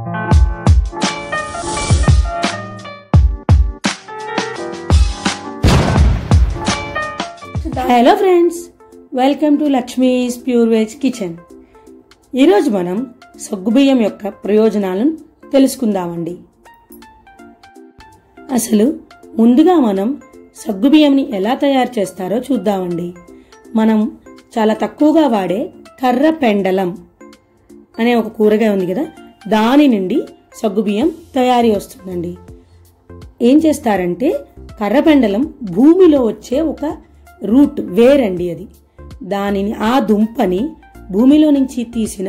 Hello friends, welcome to Lakshmi's pure veg kitchen. ఈరోజు మనం సగ్గుబియ్యం యొక్క ప్రయోజనాలను తెలుసుకుందామండి. అసలు ముందుగా మనం సగ్గుబియ్యంని ఎలా తయారు చేస్తారో చూద్దామండి. మనం చాలా తక్కువగా వాడే కర్ర పెండలం అనే ఒక కూరగాయ ఉంది కదా, దాని నుండి సగ్గుబియ్యం తయారీ వస్తుందండి. ఏం చేస్తారంటే కర్రపెండలం భూమిలో వచ్చే ఒక రూట్ వేరండి. అది దానిని ఆ దుంపని భూమిలో నుంచి తీసిన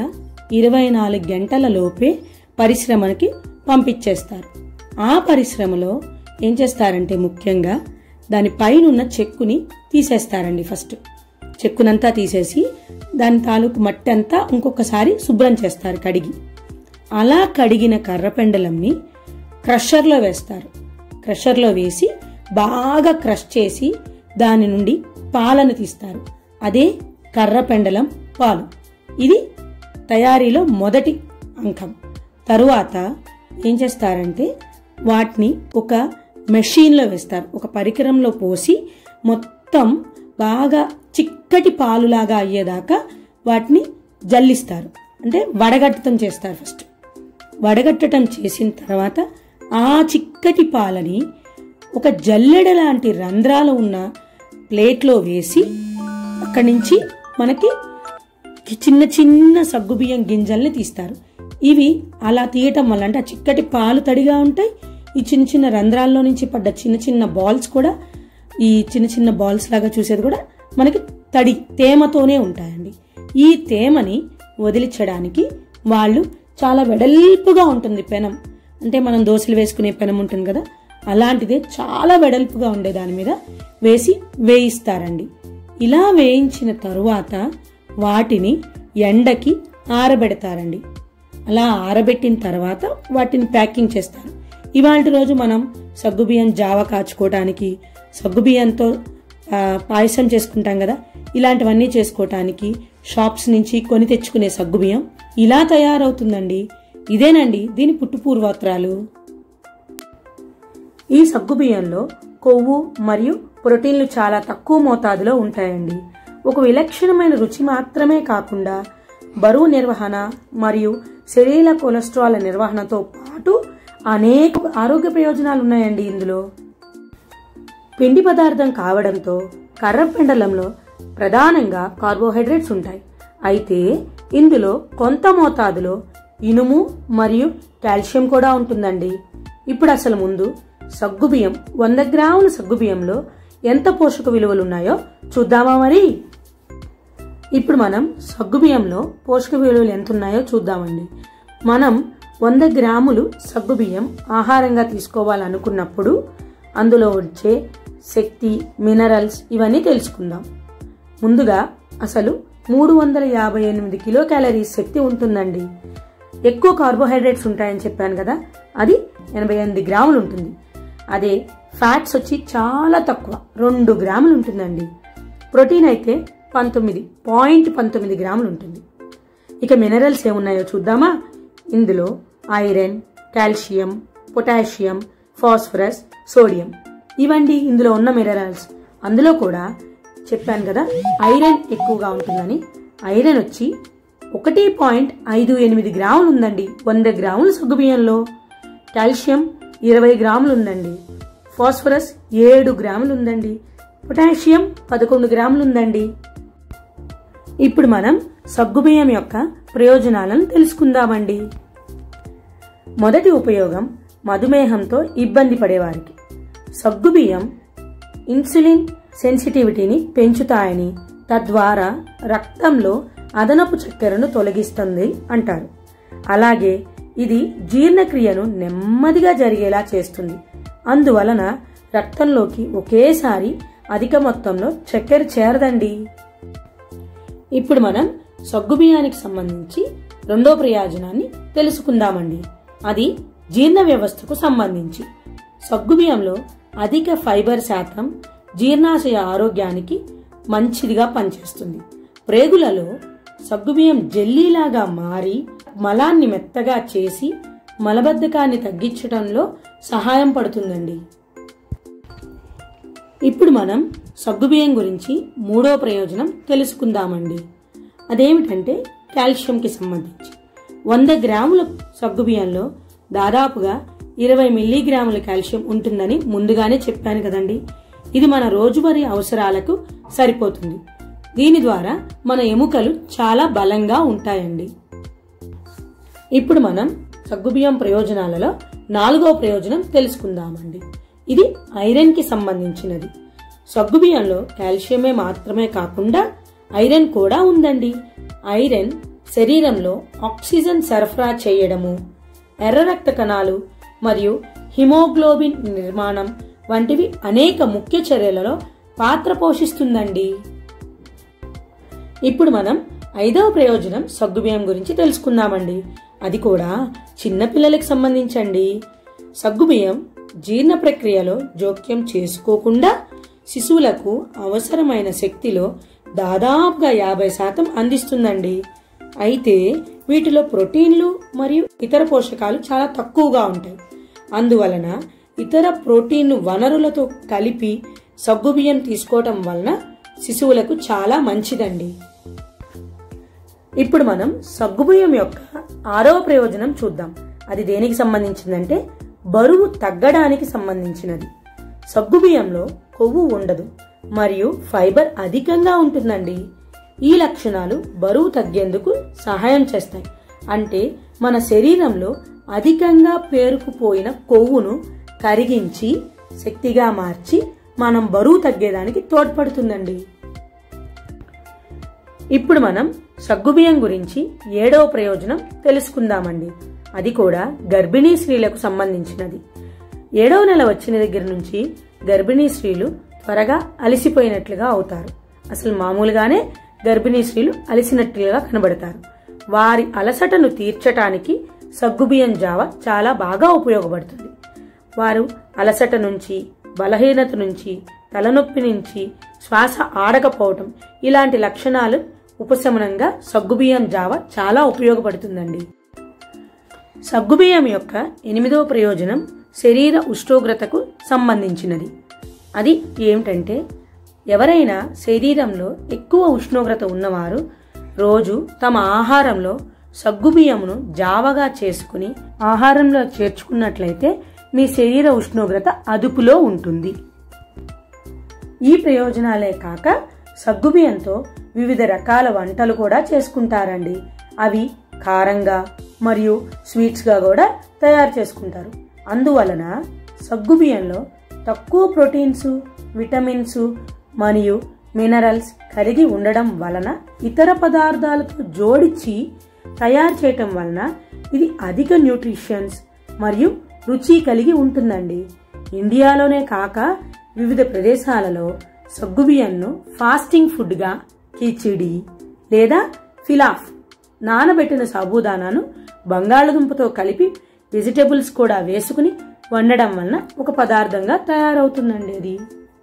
24 గంటల లోపే పరిశ్రమకి పంపించేస్తారు. ఆ పరిశ్రమలో ఏం చేస్తారంటే ముఖ్యంగా దాని పైన ఉన్న చెక్కుని తీసేస్తారండి. ఫస్ట్ చెక్కునంతా తీసేసి దాని తాలూకు మట్టి అంతా ఇంకొకసారి శుభ్రం చేస్తారు కడిగి. అలా కడిగిన కర్రపెండలంని క్రషర్లో వేస్తారు. క్రషర్లో వేసి బాగా క్రష్ చేసి దాని నుండి పాలను తీస్తారు. అదే కర్రపెండలం పాలు. ఇది తయారీలో మొదటి అంకం. తరువాత ఏం చేస్తారంటే వాటిని ఒక మెషిన్లో వేస్తారు. ఒక పరికరంలో పోసి మొత్తం బాగా చిక్కటి పాలులాగా అయ్యేదాకా వాటిని జల్లిస్తారు. అంటే వడగట్టడం చేస్తారు. ఫస్ట్ వడగట్టడం చేసిన తర్వాత ఆ చిక్కటి పాలని ఒక జల్లెడ లాంటి రంధ్రాలు ఉన్న ప్లేట్లో వేసి అక్కడి నుంచి మనకి చిన్న చిన్న సగ్గుబియ్యం గింజల్ని తీస్తారు. ఇవి అలా తీయటం వల్ల అంటే ఆ చిక్కటి పాలు తడిగా ఉంటాయి. ఈ చిన్న చిన్న రంధ్రాల్లో నుంచి పడ్డ చిన్న చిన్న బాల్స్ కూడా, ఈ చిన్న చిన్న బాల్స్ లాగా చూసేది కూడా మనకి తేమతోనే ఉంటాయండి. ఈ తేమని వదిలించడానికి వాళ్ళు చాలా వెడల్పుగా ఉంటుంది పెనం. అంటే మనం దోశలు వేసుకునే పెనం ఉంటుంది కదా, అలాంటిదే చాలా వెడల్పుగా ఉండే దాని మీద వేసి వేయిస్తారండి. ఇలా వేయించిన తరువాత వాటిని ఎండకి ఆరబెడతారండి. అలా ఆరబెట్టిన తర్వాత వాటిని ప్యాకింగ్ చేస్తారు. ఇవాళ రోజు మనం సగ్గుబియ్యం జావ కాచుకోవటానికి, సగ్గుబియ్యంతో పాయసం చేసుకుంటాం కదా, ఇలాంటివన్నీ చేసుకోవటానికి షాప్స్ నుంచి కొని తెచ్చుకునే సగ్గుబియ్యం ఇలా తయారవుతుందండి. ఇదేనండి దీని పుట్టుపూర్వోత్తరాలు. ఈ సగ్గుబియ్యంలో కొవ్వు మరియు ప్రోటీన్లు చాలా తక్కువ మోతాదులో ఉంటాయండి. ఒక విలక్షణమైన రుచి మాత్రమే కాకుండా బరువు నిర్వహణ మరియు శరీర కొలెస్ట్రాల్ నిర్వహణతో పాటు అనేక ఆరోగ్య ప్రయోజనాలు ఉన్నాయండి. ఇందులో పిండి పదార్థం కావడంతో కర్రపెండలంలో ప్రధానంగా కార్బోహైడ్రేట్స్ ఉంటాయి. అయితే ఇందులో కొంత మోతాదులో ఇనుము మరియు కాల్షియం కూడా ఉంటుందండి. ఇప్పుడు అసలు ముందు సగ్గుబియ్యం 100 గ్రాముల సగ్గుబియ్యంలో ఎంత పోషక విలువలు ఉన్నాయో చూద్దామా మరి. ఇప్పుడు మనం సగ్గుబియ్యంలో పోషక విలువలు ఎంత ఉన్నాయో చూద్దామండి. మనం 100 గ్రాములు సగ్గుబియ్యం ఆహారంగా తీసుకోవాలనుకున్నప్పుడు అందులో వచ్చే శక్తి, మినరల్స్ ఇవన్నీ తెలుసుకుందాం. ముందుగా అసలు 358 కిలో క్యాలరీస్ శక్తి ఉంటుందండి. ఎక్కువ కార్బోహైడ్రేట్స్ ఉంటాయని చెప్పాను కదా, అది 88 గ్రాములు ఉంటుంది. అదే ఫ్యాట్స్ వచ్చి చాలా తక్కువ 2 గ్రాములు ఉంటుందండి. ప్రోటీన్ అయితే 19.19 గ్రాములు ఉంటుంది. ఇక మినరల్స్ ఏమున్నాయో చూద్దామా. ఇందులో iron, calcium, potassium, phosphorus, sodium ఇవండి ఇందులో ఉన్న మినరల్స్. అందులో కూడా చెప్పాను కదా ఐరన్ ఎక్కువగా ఉంటుందని. ఐరన్ వచ్చి 1.58 గ్రాములు ఉందండి 100 గ్రాముల సగ్గుబియ్యంలో. కాల్షియం 20 గ్రాములు ఉందండి. ఫాస్ఫరస్ 7 గ్రాములు ఉందండి. పొటాషియం 11 గ్రాములు ఉందండి. ఇప్పుడు మనం సగ్గుబియ్యం యొక్క ప్రయోజనాలను తెలుసుకుందామండి. మొదటి ఉపయోగం మధుమేహంతో ఇబ్బంది పడేవారికి. సగ్గుబియ్యం ఇన్సులిన్ సెన్సిటివిటీని పెంచుతాయని, తద్వారా రక్తంలో అదనపు చక్కెరను తొలగిస్తుంది అంటారు. అలాగే ఇది జీర్ణక్రియను నెమ్మదిగా జరిగేలా చేస్తుంది. అందువలన రక్తంలోకి ఒకేసారి అధిక మొత్తంలో చక్కెర చేరదండి. ఇప్పుడు మనం సగ్గుబియ్యానికి సంబంధించి రెండో ప్రయోజనాన్ని తెలుసుకుందామండి. అది జీర్ణ వ్యవస్థకు సంబంధించి. సగ్గుబియ్యంలో అధిక ఫైబర్ శాతం జీర్ణాశయ ఆరోగ్యానికి మంచిదిగా పనిచేస్తుంది. ప్రేగులలో సగ్గుబియ్యం జెల్లీలాగా మారి మలాన్ని మెత్తగా చేసి మలబద్ధకాన్ని తగ్గించడంలో సహాయం పడుతుందండి. ఇప్పుడు మనం సగ్గుబియ్యం గురించి మూడో ప్రయోజనం తెలుసుకుందామండి. అదేమిటంటే కాల్షియంకి సంబంధించి 100 గ్రాముల సగ్గుబియ్యంలో దాదాపుగా 20 మిల్లీగ్రాముల కాల్షియం ఉంటుందని ముందుగానే చెప్పాను కదండి. ఇది మన రోజువారీ అవసరాలకు సరిపోతుంది. దీని ద్వారా మన ఎముకలు చాలా బలంగా ఉంటాయండి. ఇప్పుడు మనం సగ్గుబియ్యం ప్రయోజనాలలో 4వ ప్రయోజనం తెలుసుకుందామండి. ఇది ఐరన్ కి సంబంధించినది. సగ్గుబియ్యంలో కాల్షియమే మాత్రమే కాకుండా ఐరన్ కూడా ఉందండి. ఐరన్ శరీరంలో ఆక్సిజన్ సరఫరా చేయడము, ఎర్ర రక్త కణాలు మరియు హిమోగ్లోబిన్ నిర్మాణం వంటివి అనేక ముఖ్య చర్యలలో పాత్ర పోషిస్తుందండి. ఇప్పుడు మనం 5వ ప్రయోజనం సగ్గుబియ్యం గురించి తెలుసుకుందామండి. అది కూడా చిన్నపిల్లలకు సంబంధించండి. సగ్గుబియ్యం జీర్ణ ప్రక్రియలో జోక్యం చేసుకోకుండా శిశువులకు అవసరమైన శక్తిలో దాదాపుగా 50% అందిస్తుందండి. అయితే వీటిలో ప్రోటీన్లు మరియు ఇతర పోషకాలు చాలా తక్కువగా ఉంటాయి. అందువలన ఇతర ప్రోటీన్ వనరులతో కలిపి సగ్గుబియ్యం తీసుకోవటం వలన శిశువులకు చాలా మంచిదండి. ఇప్పుడు మనం సగ్గుబియ్యం యొక్క 6వ ప్రయోజనం చూద్దాం. అది దేనికి సంబంధించిందంటే బరువు తగ్గడానికి సంబంధించినది. సగ్గుబియ్యంలో కొవ్వు ఉండదు మరియు ఫైబర్ అధికంగా ఉంటుందండి. ఈ లక్షణాలు బరువు తగ్గేందుకు సహాయం చేస్తాయి. అంటే మన శరీరంలో అధికంగా పేరుకుపోయిన కొవ్వును కరిగించి శక్తిగా మార్చి మనం బరువు తగ్గేదానికి తోడ్పడుతుందండి. ఇప్పుడు మనం సగ్గుబియ్యం గురించి 7వ ప్రయోజనం తెలుసుకుందామండి. అది కూడా గర్భిణీ స్త్రీలకు సంబంధించినది. 7వ నెల వచ్చిన దగ్గర నుంచి గర్భిణీ స్త్రీలు త్వరగా అలసిపోయినట్లుగా అవుతారు. అసలు మామూలుగానే గర్భిణీ స్త్రీలు అలసినట్లుగా కనబడతారు. వారి అలసటను తీర్చటానికి సగ్గుబియ్యం జావ చాలా బాగా ఉపయోగపడుతుంది. వారు అలసట నుంచి, బలహీనత నుంచి, తలనొప్పి నుంచి, శ్వాస ఆడకపోవటం ఇలాంటి లక్షణాలు ఉపశమనంగా సగ్గుబియ్యం జావ చాలా ఉపయోగపడుతుందండి. సగ్గుబియ్యం యొక్క 8వ ప్రయోజనం శరీర ఉష్ణోగ్రతకు సంబంధించినది. అది ఏమిటంటే ఎవరైనా శరీరంలో ఎక్కువ ఉష్ణోగ్రత ఉన్నవారు రోజు తమ ఆహారంలో సగ్గుబియ్యంను జావగా చేసుకుని ఆహారంలో చేర్చుకున్నట్లయితే మీ శరీర ఉష్ణోగ్రత అదుపులో ఉంటుంది. ఈ ప్రయోజనాలే కాక సగ్గుబియ్యంతో వివిధ రకాల వంటలు కూడా చేసుకుంటారండి. అవి కారంగా మరియు స్వీట్స్ గా కూడా తయారు చేసుకుంటారు. అందువలన సగ్గుబియ్యంలో తక్కువ ప్రోటీన్స్, విటమిన్స్ మరియు మినరల్స్ కలిగి ఉండడం వలన ఇతర పదార్థాలతో జోడించి తయారు చేయటం వలన ఇది అధిక న్యూట్రిషన్స్ మరియు రుచి కలిగి ఉంటుందండి. ఇండియాలోనే కాక వివిధ ప్రదేశాలలో సగ్గుబియ్యంను ఫాస్టింగ్ ఫుడ్ గా కిచిడి లేదా ఫిలాఫ్, నానబెట్టిన సాబుదానాను బంగాళదుంపతో కలిపి వెజిటబుల్స్ కూడా వేసుకుని వండడం వలన ఒక పదార్థంగా తయారవుతుందండి అది.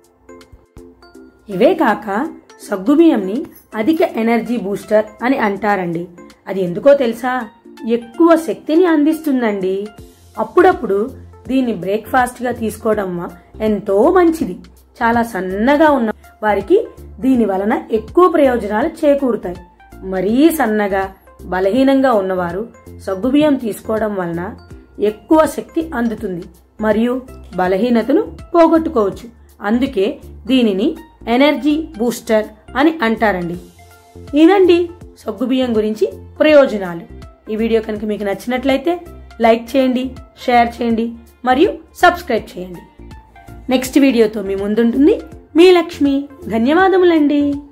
ఇవే కాక సగ్గుబియ్యంని అధిక ఎనర్జీ బూస్టర్ అని అంటారండి. అది ఎందుకో తెలుసా? ఎక్కువ శక్తిని అందిస్తుందండి. అప్పుడప్పుడు దీన్ని బ్రేక్ఫాస్ట్ గా తీసుకోవడం ఎంతో మంచిది. చాలా సన్నగా ఉన్న వారికి దీని వలన ఎక్కువ ప్రయోజనాలు చేకూరుతాయి. మరీ సన్నగా బలహీనంగా ఉన్నవారు సగ్గుబియ్యం తీసుకోవడం వలన ఎక్కువ శక్తి అందుతుంది మరియు బలహీనతను పోగొట్టుకోవచ్చు. అందుకే దీనిని ఎనర్జీ బూస్టర్ అని అంటారండి. ఇదండి సగ్గుబియ్యం గురించి ప్రయోజనాలు. ఈ వీడియో కనుక మీకు నచ్చినట్లయితే లైక్ చేయండి, షేర్ చేయండి మరియు సబ్స్క్రైబ్ చేయండి. నెక్స్ట్ వీడియోతో మీ ముందుంటుంది మీ లక్ష్మి. ధన్యవాదములండి.